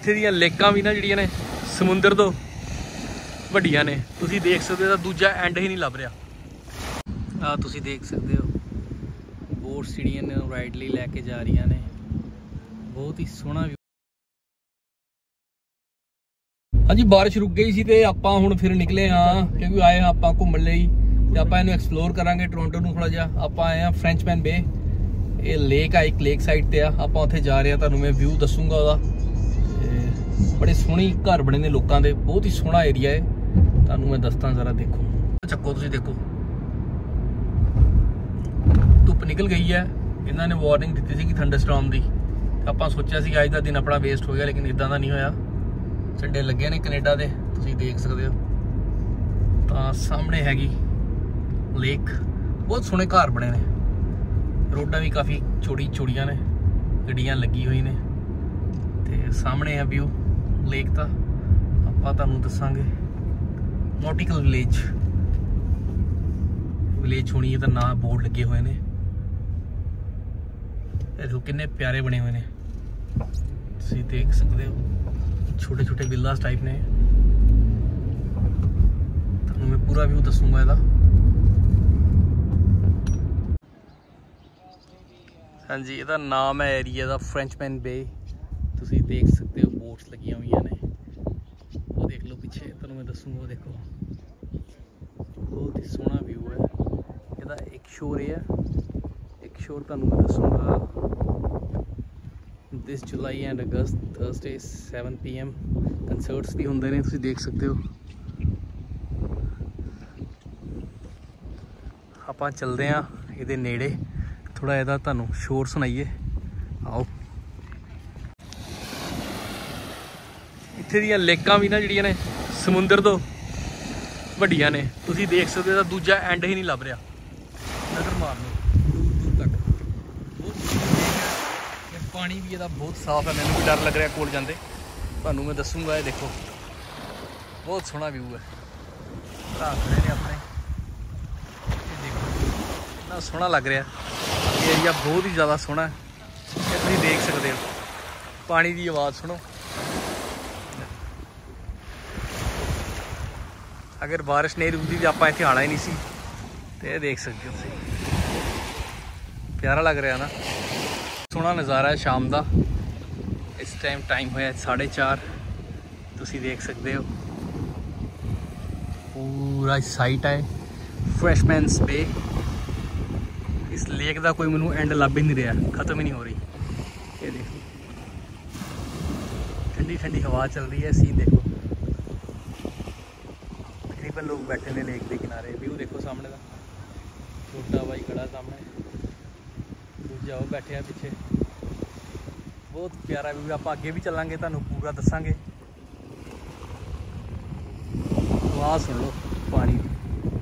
ਇੱਥੇ ਦੀਆਂ ਲੇਕਾਂ ਵੀ ਨਾ ਜਿਹੜੀਆਂ ਨੇ ਸਮੁੰਦਰ ਤੋਂ ਵੱਡੀਆਂ ਨੇ। ਤੁਸੀਂ ਦੇਖ ਸਕਦੇ ਹੋ, ਦੂਜਾ ਐਂਡ ਹੀ ਨਹੀਂ ਲੱਭ ਰਿਹਾ। ਆ ਤੁਸੀਂ ਦੇਖ ਸਕਦੇ ਹੋ ਬੋਟਸ ਜਿਹੜੀਆਂ ਨੇ ਰਾਈਡ ਲਈ ਲੈ ਕੇ ਜਾ ਰਹੀਆਂ ਨੇ। ਬਹੁਤ ਹੀ ਸੋਹਣਾ ਵੀ। ਹਾਂਜੀ, ਬਾਰਿਸ਼ ਰੁਕ ਗਈ ਸੀ ਤੇ ਆਪਾਂ ਹੁਣ ਫਿਰ ਨਿਕਲੇ ਹਾਂ, ਕਿਉਂਕਿ ਆਏ ਹਾਂ ਆਪਾਂ ਘੁੰਮਣ ਲਈ ਤੇ ਆਪਾਂ ਇਹਨੂੰ ਐਕਸਪਲੋਰ ਕਰਾਂਗੇ ਟੋਰਾਂਟੋ ਨੂੰ ਥੋੜਾ ਜਿਹਾ। ਆਪਾਂ ਆਏ ਹਾਂ ਫ੍ਰੈਂਚਮੈਨ ਬੇ, ਇਹ ਲੇਕ ਆ, ਇੱਕ ਲੇਕ ਸਾਈਡ ਤੇ ਆ। ਆਪਾਂ ਉੱਥੇ ਜਾ ਰਹੇ ਹਾਂ, ਤੁਹਾਨੂੰ ਮੈਂ ਵਿਊ ਦੱਸੂਗਾ ਉਹਦਾ। ਤੇ ਬੜੇ ਸੋਹਣੇ ਘਰ ਬਣੇ ਨੇ ਲੋਕਾਂ ਦੇ, ਬਹੁਤ ਹੀ ਸੋਹਣਾ ਏਰੀਆ ਹੈ, ਤੁਹਾਨੂੰ ਮੈਂ ਦੱਸਦਾ ਜ਼ਰਾ। ਦੇਖੋ ਚੱਕੋ, ਤੁਸੀਂ ਦੇਖੋ ਧੁੱਪ ਨਿਕਲ ਗਈ ਹੈ। ਇਹਨਾਂ ਨੇ ਵਾਰਨਿੰਗ ਦਿੱਤੀ ਸੀ ਕਿ ਥੰਡਰਸਟਾਰਮ ਦੀ। ਆਪਾਂ ਸੋਚਿਆ ਸੀ ਅੱਜ ਦਾ ਦਿਨ ਆਪਣਾ ਵੇਸਟ ਹੋ ਗਿਆ, ਲੇਕਿਨ ਇਦਾਂ ਦਾ ਨਹੀਂ ਹੋਇਆ। ਝੰਡੇ ਲੱਗੇ ਨੇ ਕੈਨੇਡਾ ਦੇ, ਤੁਸੀਂ ਦੇਖ ਸਕਦੇ ਹੋ। ਤਾਂ ਸਾਹਮਣੇ ਹੈਗੀ ਲੇਕ, ਬਹੁਤ ਸੋਹਣੇ ਘਰ ਬਣੇ ਨੇ। ਰੋਡਾਂ ਵੀ ਕਾਫੀ ਚੌੜੀਆਂ ਨੇ, ਗੱਡੀਆਂ ਲੱਗੀ ਹੋਈ ਨੇ। ਤੇ ਸਾਹਮਣੇ ਹੈ ਵਿਊ ਲੇਕ ਦਾ। ਆਪਾਂ ਤੁਹਾਨੂੰ ਦੱਸਾਂਗੇ ਨੌਟੀਕਲ ਵਿਲੇਜ ਹੋਣੀ ਹੈ ਤਾਂ ਨਾਂ ਬੋਰਡ ਲੱਗੇ ਹੋਏ ਨੇ। ਇਹ ਦੇਖੋ ਕਿੰਨੇ ਪਿਆਰੇ ਬਣੇ ਹੋਏ ਨੇ, ਤੁਸੀਂ ਦੇਖ ਸਕਦੇ ਹੋ। छोटे छोटे विलास टाइप ने। तो मैं पूरा व्यू दसूंगा ਇਹਦਾ। ਹਾਂਜੀ, ਇਹਦਾ ਨਾਮ ਹੈ ਏਰੀਆ ਦਾ ਫ੍ਰੈਂਚਮੈਨ ਬੇ। ਤੁਸੀਂ ਦੇਖ ਸਕਦੇ ਹੋ ਬੋਟਸ ਲੱਗੀਆਂ ਹੋਈਆਂ ਨੇ। ਉਹ ਦੇਖ ਲਓ ਪਿੱਛੇ, ਤੁਹਾਨੂੰ ਮੈਂ ਦੱਸੂਗਾ। ਉਹ ਦੇਖੋ ਬਹੁਤ ਹੀ ਸੋਹਣਾ ਵਿਊ ਹੈ ਇਹਦਾ। ਇੱਕ ਸ਼ੋਰ ਇਹ ਹੈ, ਇੱਕ ਸ਼ੋਰ ਤੁਹਾਨੂੰ ਮੈਂ ਦੱਸੂਗਾ। This July and August Thursday 7 PM concerts भी होंगे ने, तुसीं देख सकते हो। आपां चलते हैं इहदे नेड़े, थोड़ा इहदा तुहानूं शोर सुनाइए। आओ, इत्थे दीयां लेकां भी ना जिहड़ियां ने समुंदर तो वड्डियां ने। तुसीं देख सकते हो, दूजा एंड ही नहीं लभ रहा। नज़र मार लो दूर तक। पानी भी ਇਹਦਾ बहुत साफ है। मैंने भी डर लग रहा कोल जाते, ਤੁਹਾਨੂੰ मैं दसूँगा। ये देखो बहुत सोहना व्यू है। भरा खड़े ने अपने, देखो इतना सोहना लग रहा। एरिया बहुत ही ज़्यादा सोहना है, ये तुम देख सकते हो। पानी की आवाज़ सुनो। अगर बारिश नहीं रुकती तो आप इतने आना ही नहीं सी। तो ये देख सकते हो, प्यारा लग रहा ना। सोहना नज़ारा है शाम का। इस टाइम होया 4:30। तुसी देख सकते हो पूरा साइट है फ्रैशमैन्स बे। इस लेक का कोई मैनू एंड लभ ही नहीं रहा, ख़त्म ही नहीं हो रही। ये देखो ठंडी ठंडी हवा चल रही है। सीन देखो, तकरीबन लोग बैठे ने लेक के किनारे। व्यू देखो सामने का, छोटा भाई खड़ा सामने, दूजा वो बैठे हैं पीछे। बहुत प्यारा व्यू। आप अगे भी चलांगे, तुहानूं पूरा दसांगे। आवाज़ सुन लो पानी की।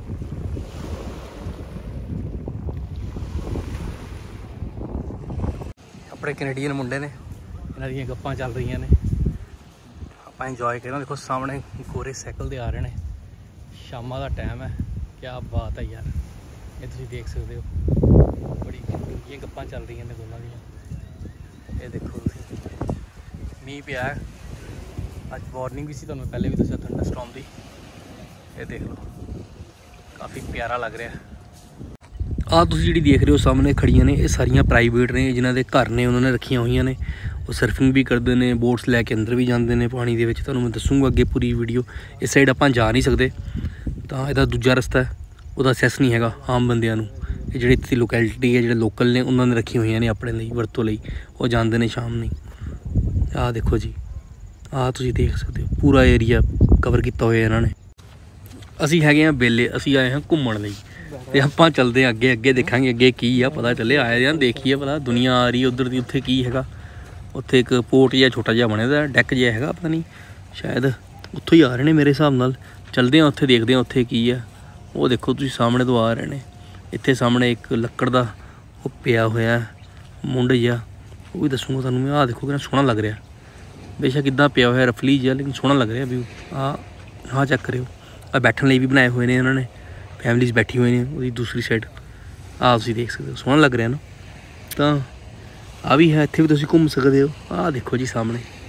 अपने कैनेडियन मुंडे ने, इन्हां दीयां गप्पां चल रही ने। आप इंजॉय करो। देखो सामने गोरे साइकिल दे आ रहे हैं। शामा का टाइम है, क्या बात है यार। ये तुसीं देख सकते हो, बड़ी डूंघियां गप्पां चल रही ने दोनों दियां। ये देखो मीह पिया है, अज वार्निंग भी सी, तुहानूं पहले भी दस्सिया थंडरस्टॉर्म दी। ये देख लो काफ़ी प्यारा लग रहा है। आ तुसीं जिहड़ी देख रहे हो सामने खड़ियां ने, ये सारियां प्राइवेट ने, जिन्हां दे घर ने उन्होंने रखियां हुई ने। वो सर्फिंग भी करते हैं, बोट्स लैके अंदर भी जाते हैं पानी दे विच। तुहानूं मैं दसूँगा अगे पूरी वीडियो। इस साइड आपां जा नहीं सकते, तो इहदा दूजा रस्ता है, ਉਹਦਾ ਅਸੈਸ ਨਹੀਂ ਹੈਗਾ ਆਮ ਬੰਦਿਆਂ ਨੂੰ। ਇਹ ਜਿਹੜੇ ਇੱਥੇ ਲੋਕੈਲਿਟੀ ਹੈ, ਜਿਹੜੇ ਲੋਕਲ ਨੇ, ਉਹਨਾਂ ਨੇ ਰੱਖੀਆਂ ਹੋਈਆਂ ਨੇ ਆਪਣੇ ਲਈ, ਵਰਤੋਂ ਲਈ। ਉਹ ਜਾਂਦੇ ਨੇ ਸ਼ਾਮ ਨੂੰ। ਆਹ ਦੇਖੋ ਜੀ, ਆਹ ਤੁਸੀਂ ਦੇਖ ਸਕਦੇ ਹੋ ਪੂਰਾ ਏਰੀਆ ਕਵਰ ਕੀਤਾ ਹੋਇਆ ਇਹਨਾਂ ਨੇ। ਅਸੀਂ ਹੈਗੇ ਹਾਂ ਬੇਲੇ, ਅਸੀਂ ਆਏ ਹਾਂ ਘੁੰਮਣ ਲਈ। ਤੇ ਆਪਾਂ ਚੱਲਦੇ ਹਾਂ ਅੱਗੇ, ਅੱਗੇ ਦੇਖਾਂਗੇ ਅੱਗੇ ਕੀ ਆ। ਪਤਾ ਚੱਲੇ ਆਏ ਹਾਂ, ਦੇਖੀਏ ਪਤਾ ਦੁਨੀਆ ਆ ਰਹੀ ਉੱਧਰ ਦੀ। ਉੱਥੇ ਕੀ ਹੈਗਾ, ਉੱਥੇ ਇੱਕ ਪੋਰਟ ਜਿਹਾ ਛੋਟਾ ਜਿਹਾ ਬਣਿਆ ਦਾ, ਡੈਕ ਜਿਹਾ ਹੈਗਾ, ਪਤਾ ਨਹੀਂ ਸ਼ਾਇਦ ਉੱਥੋਂ ਹੀ ਆ ਰਹੇ ਨੇ ਮੇਰੇ ਹਿਸਾਬ ਨਾਲ। ਚੱਲਦੇ ਹਾਂ ਉੱਥੇ, ਦੇਖਦੇ ਹਾਂ ਉੱਥੇ ਕੀ ਆ। ਉਹ ਦੇਖੋ ਤੁਸੀਂ ਸਾਹਮਣੇ ਤੋਂ ਆ ਰਹੇ ਨੇ। ਇੱਥੇ ਸਾਹਮਣੇ ਇੱਕ ਲੱਕੜ ਦਾ ਉਹ ਪਿਆ ਹੋਇਆ ਮੁੰਡ ਜਿਹਾ, ਉਹ ਵੀ ਦੱਸੂਗਾ ਤੁਹਾਨੂੰ ਮੈਂ। ਆਹ ਦੇਖੋ ਕਿੰਨਾ ਸੋਹਣਾ ਲੱਗ ਰਿਹਾ, ਬੇਸ਼ੱਕ ਇੱਦਾਂ ਪਿਆ ਹੋਇਆ ਰਫਲੀ ਜਿਹਾ, ਲੇਕਿਨ ਸੋਹਣਾ ਲੱਗ ਰਿਹਾ ਵਿਊ। ਆਹ ਚੈੱਕ ਕਰਿਓ, ਆਹ ਬੈਠਣ ਲਈ ਵੀ ਬਣਾਏ ਹੋਏ ਨੇ ਉਹਨਾਂ ਨੇ, ਫੈਮਲੀਜ਼ ਬੈਠੀ ਹੋਈ ਨੇ ਉਹਦੀ ਦੂਸਰੀ ਸਾਈਡ। ਆਹ ਤੁਸੀਂ ਦੇਖ ਸਕਦੇ ਹੋ, ਸੋਹਣਾ ਲੱਗ ਰਿਹਾ ਨਾ। ਤਾਂ ਆ ਵੀ ਹੈ, ਇੱਥੇ ਵੀ ਤੁਸੀਂ ਘੁੰਮ ਸਕਦੇ ਹੋ। ਆਹ ਦੇਖੋ ਜੀ ਸਾਹਮਣੇ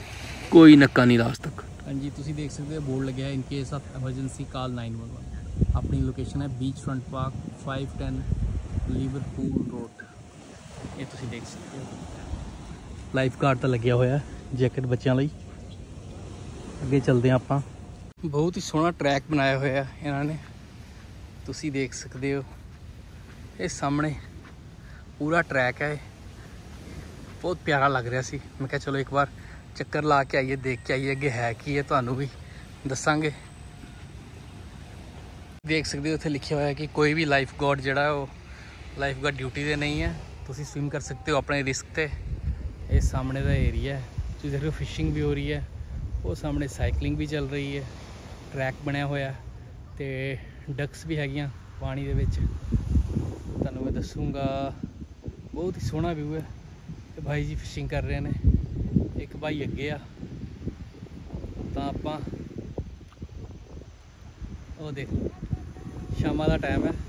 कोई नक्का नहीं लास्ट तक। हाँ जी, तुसी देख सकते हो बोर्ड लगे in case of emergency call 911। अपनी लोकेशन है beach front park 510 Liverpool road. ये तुसी देख सकते हो लाइफ गार्ड तो लग्या होया जैकेट बच्चों ਲਈ। ਅੱਗੇ चलते हैं ਆਪਾਂ। बहुत ही सोहना ट्रैक बनाया होया इन्होंने, तुसी देख सकते हो। ये सामने पूरा ट्रैक है, बहुत प्यारा लग रहा सी। मैं क्या चलो एक बार चक्कर ला के आइए, देख के आइए अगे है की है, तुहानू भी दसांगे। देख सकते हो उत्थे लिखा हुआ है कि कोई भी लाइफ गार्ड जिहड़ा है वो लाइफ गार्ड ड्यूटी ते नहीं है, तुसी स्विम कर सकते हो अपने रिस्क ते। ये सामने का एरिया है, तुसी देखो फिशिंग भी हो रही है, वो सामने साइकलिंग भी चल रही है, ट्रैक बनया होया ते डक्स भी हैगियां पानी दे विच। तुहानू मैं दसूँगा, बहुत ही सोहना व्यू है। ते भाई जी फिशिंग कर रहे हैं, एक भाई अगे आ तो आपां वो देख शामा का टाइम है,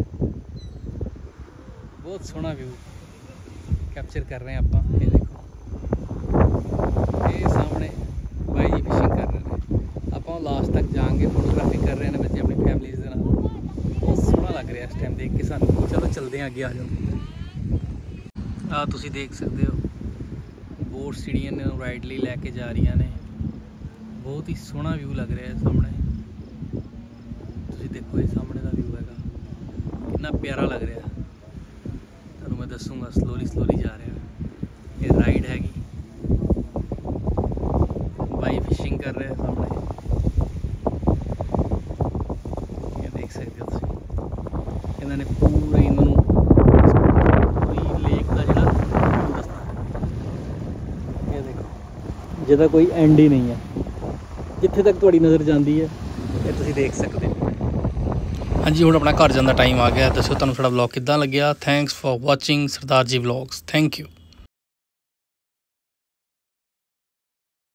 बहुत सोहना व्यू कैप्चर कर रहे हैं आपां। ये देखो ये सामने भाई जी फिशिंग कर रहे हैं, आपां लास्ट तक जाएंगे, फोटोग्राफी कर रहे हैं बच्चे अपनी फैमिली के नाल। बहुत सोहना लग रहा है इस टाइम देख के सानू। चलो चलते हैं अगे, आ जाओ। तुसी देख सकते हो बोट सीढ़ियां ने राइड ਲਈ ਲੈ ਕੇ जा रही ने, बहुत ही सोहना व्यू लग रहा है सामने। तुसी देखो ये सामने का व्यू हैगा, कितना प्यारा लग रहा है। तुहानू मैं दसूँगा, स्लोली स्लोली जा रहा है। ये राइड हैगी, भाई फिशिंग कर रहे हैं सामने, ये देख सकते हो तुसी। इन्होंने पूरे इन्होंने लेक का जिहड़ा जिहदा कोई एंड ही नहीं है, जिथे तक तुहाडी नज़र जाती है ये तुसीं देख सकते हो। हाँ जी, हुण अपना घर जाने का टाइम आ गया। दसो तुहानू साडा व्लॉग किद्दां लग्या। Thanks for watching Sardar ji vlogs. Thank you.